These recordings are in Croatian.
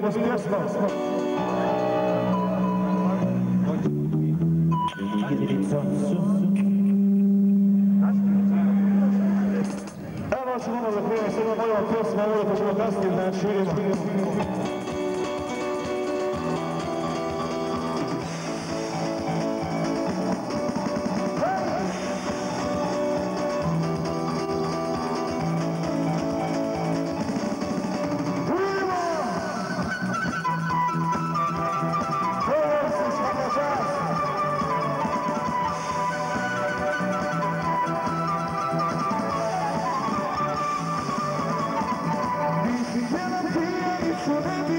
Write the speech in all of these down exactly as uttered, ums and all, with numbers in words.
vidimo s pjesmom. Evo ćemo ono zapravo s jednom mojom pjesmom, ovdje pa ćemo kasnije da širimo. Htjela pijanicu ne bi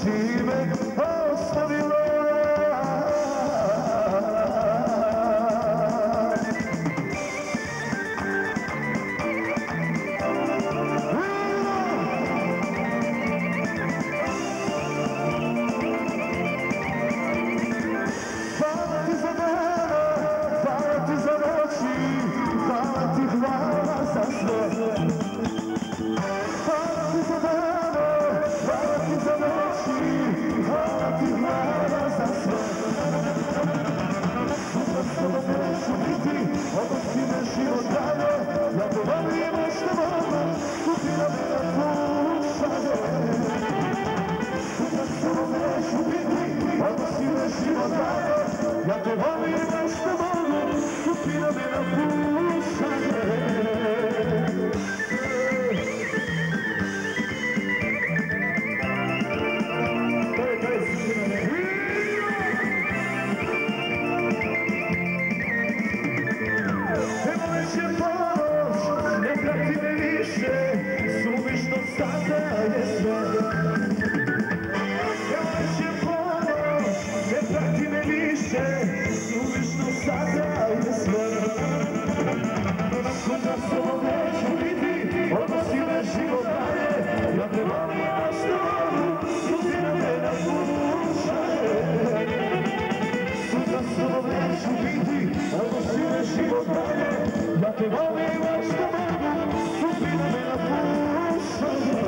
si me ostavila. Ja te volim što mogu, kupila me na pušanje. Evo već je ponoć, ne prati me više, suvišno sada je sve. Evo već je ponoć, ne prati me više, suvišno sada je sve. Sutra s tobom neću biti, odnosi me život dalje. Ja te volim što mogu, sudbina me napuštaje. Sutra s tobom neću biti, odnosi me život dalje. Ja te volim što mogu, sudbina me napuštaje.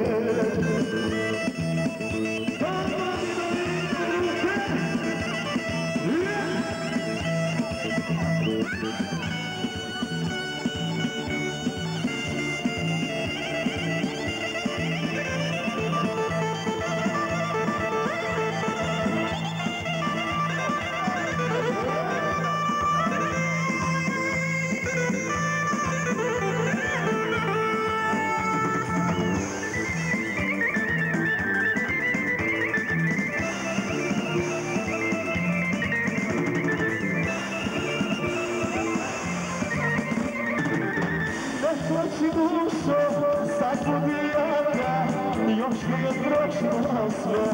Noći dušo, sad podijaka, još mi je prošlo sve.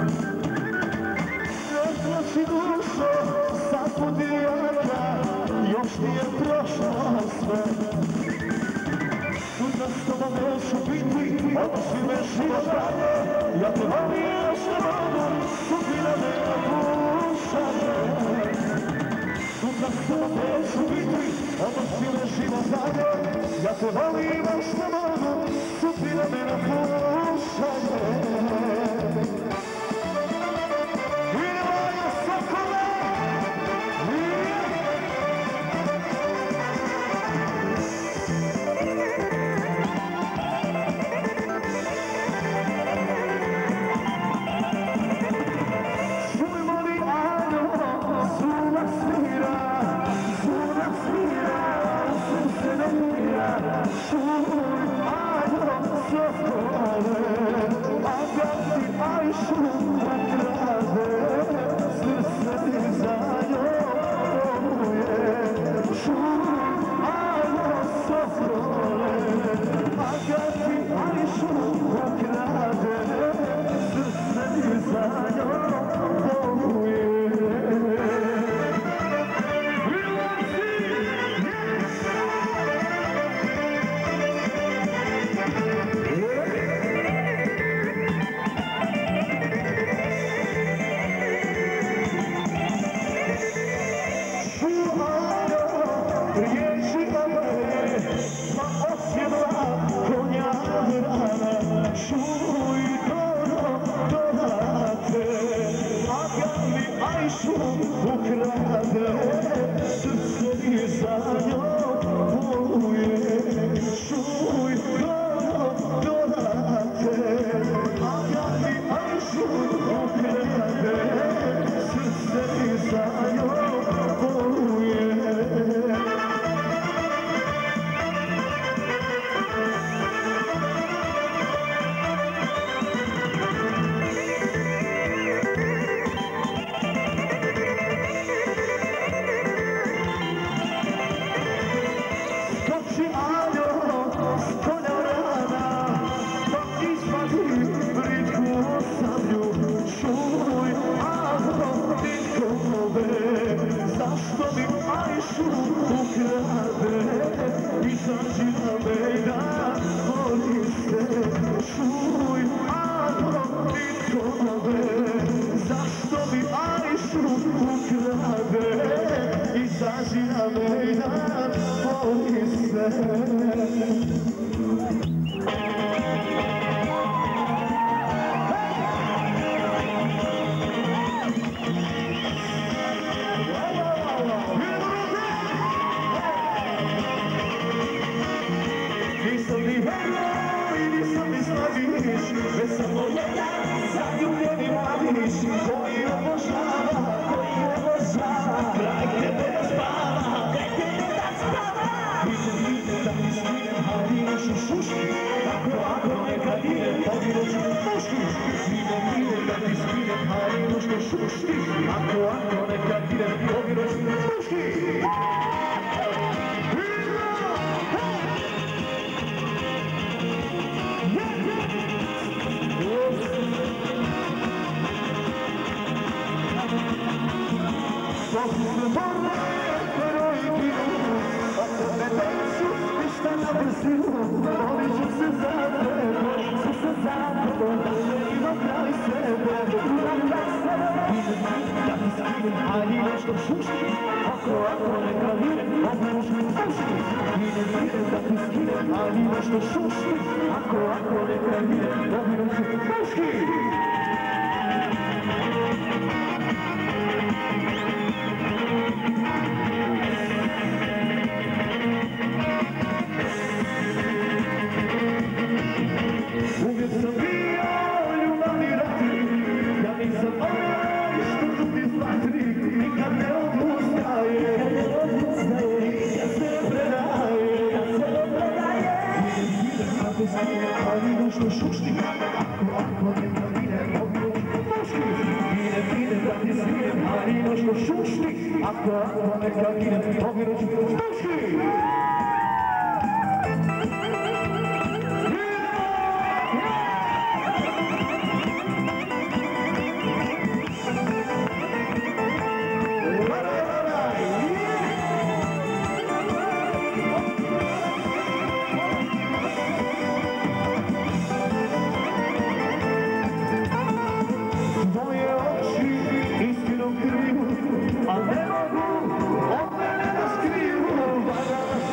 Noći dušo, sad podijaka, još mi je prošlo sve. Sutra s tobom neću biti, odnosi me život dalje. Ja te volim što mogu, sudbina me napuštaje. Sutra s tobom neću biti, odnosi me život dalje. Ja te volim što mogu, sudbina me napuštaje. Idemo je Sokole! Čujmo li Ado, zvunak svira, zvunak svira, srce ne mira. Čuj, Ado, Sokole, Ado, Nisam ni heroj, nisam ni slaviš, već samo jedan zaljubljeni mladić koji obožava, koji obožava, kraj tebe da spava, kraj tebe da spava. Idem, idem da ti skinem haljinašu šuški, ako, ako nekad idem poginuću muški. Idem, idem da ti skinem haljinašu šuški, ako, ako nekad idem poginuću muški. Posle borbe, heroj ginu, ako ne neću ništa na brzinu, molit ću se za tebe, molit ću se za tebe, da se imam kraj sebe, imam kraj sebe. Idem, da ti skinem haljinašu šuški, ako, ako neka idem poginuću muški. Idem, idem da ti skinem haljinašu šuški, ako, ako neka idem poginuću muški. Uvijek sam bio ljubavni ratnik, ja nisam onaj što žuti zlatnik, nikad ne odustaje, nikad se ne predaje. Idem, idem da te skinem haljinašu šuški, ako, ako nekad idem poginuću muški. Idem, idem da te skinem haljinašu šuški, ako, ako nekad idem poginuću muški. Moje oči istinu kriju, a ne mogu od mene da skriju. Varala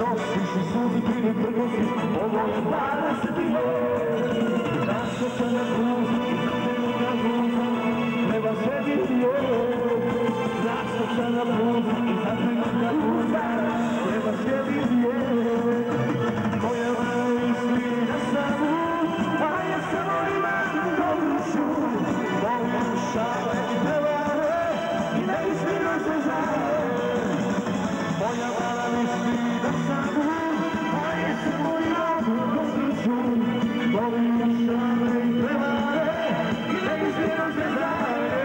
nosiš i sudbini prenosiš, ovo je dvadeset je. Zašto se ne pusti, ne guza, treba sjediti je. Zašto se ne pusti, ne guza, treba sjediti je. Moja misli na samu, a ja samo imam dobru šum. Volim šale i prevare i ne ispiraju se žale. Moja mala misli na samu, a ja samo imam dobru šum. Volim šale i prevare i ne ispiraju se žale.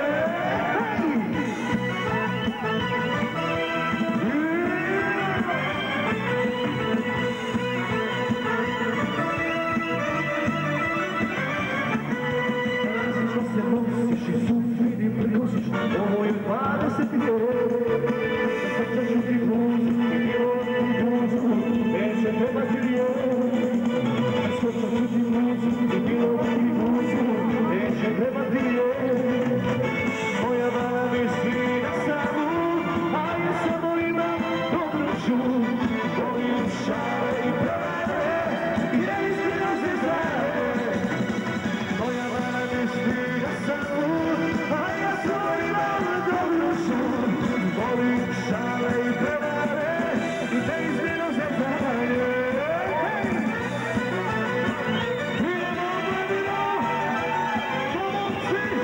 Ovo je dvadeset je, srce ću ti buzu, bilo ti buzu, neće trebati lijek. Srce ću ti buzu, bilo ti buzu, neće trebati lijek. Moja mala misli na samu, a ja samo imam dobru čum. Volim šale i prevare i neistinu se zare. Moja mala misli na samu, a ja samo imam dobru šum. Volim šale i prevare i neistinu se zare. Idemo, gledimo, pomoći!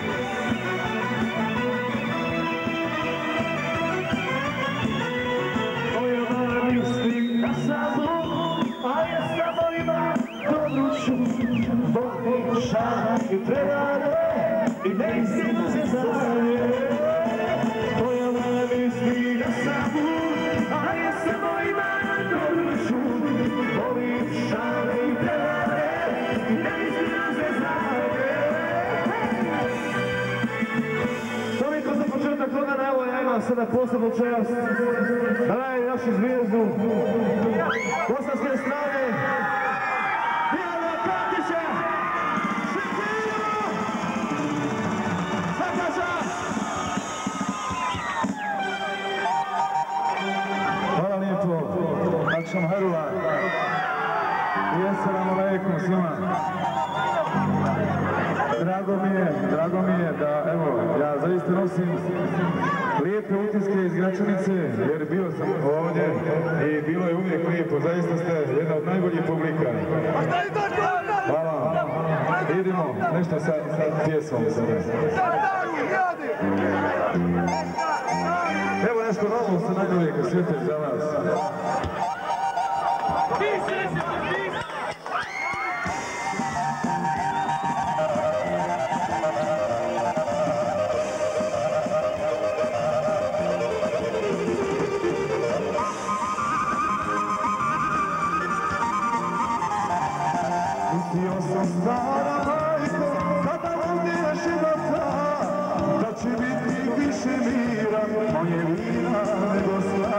Moja mala misli na samu, a ja samo imam dobru šum. Volim šale i prevare i neistinu se zare. Moja mala misli na samu, a ja samo imam dobru šum. Volim šale i prevare i neistinu se zare. Toliko za početak toga, evo ja imam sada posebnu čast da najavim našu zvijezdu bosanske strane Milana Kandića. Hvala lijepo, Akšam Harula i assalamu alaikum svima. Drago mi je, drago mi je da, evo, ja zaista nosim lijepe utiske iz Gračanice, jer bio sam ovdje i bilo je uvijek lijepo, zaista ste jedna od najboljih publika. Hvala, idemo nešto sa, sa pjesmom sada. Evo nešto novo sa najboljeg svijeta za vas. Mislio sam stara majko, kada umiješ života, da će biti više mira, moje vina nego sna.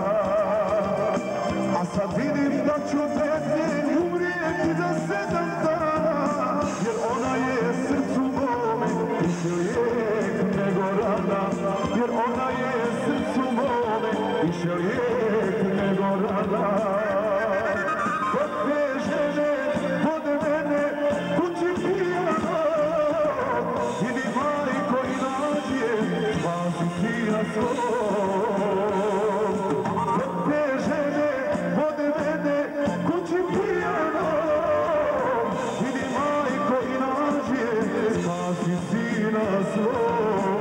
A sad vidim da ću bez nje umrijeti za sedam dana, jer ona je srcu mome više lijek nego rana. Jer ona je srcu mome više lijek nego rana. Kod te žene, kod mene, kući pijano, idi majko i nađi je, spasi sina svog. Kod te žene, kod mene, kući pijano, idi majko i nađi je, spasi sina svog.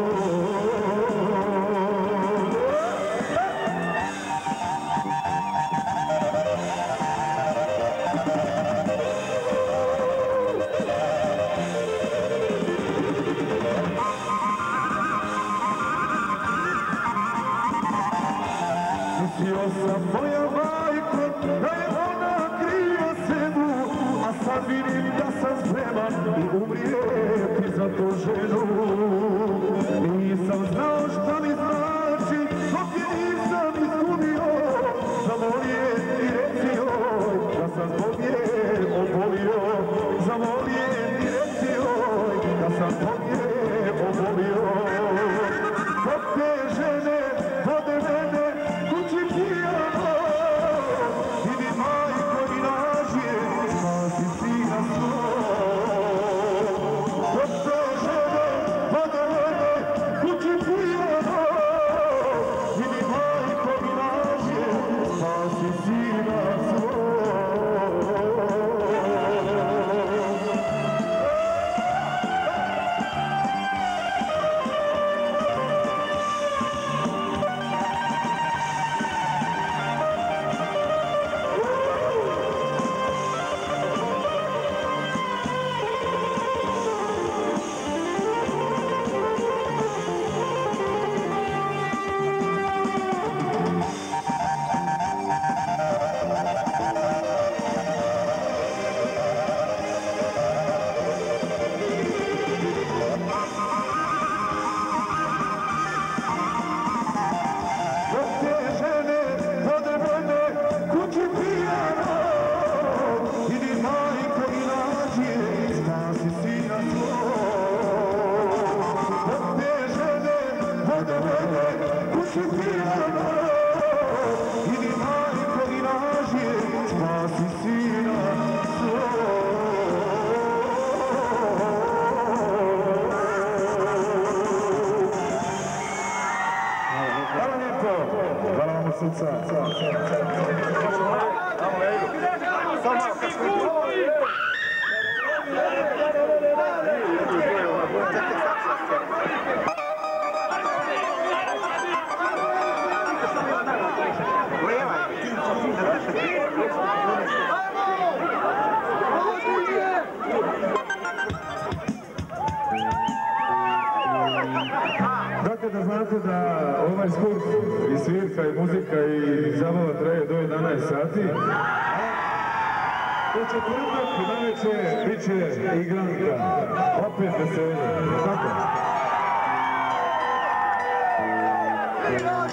Mislio sam moja majko, da je ona kriva svemu, a sad vidim da sam spreman i umrijeti za tu ženu. Nisam znao šta mi znači, dok je nisam izgubio, zamolije i reci joj, da sam zbog nje obolio. Zamolije i reci joj, da sam zbog nje obolio. Kod te žene, kod mene, kući pijano, Dakle, da znate da ovaj skup i svirka i muzika i zabava traje do jedanaest sati. U četvrtak navečer bit će igranka, opet veselje, tako?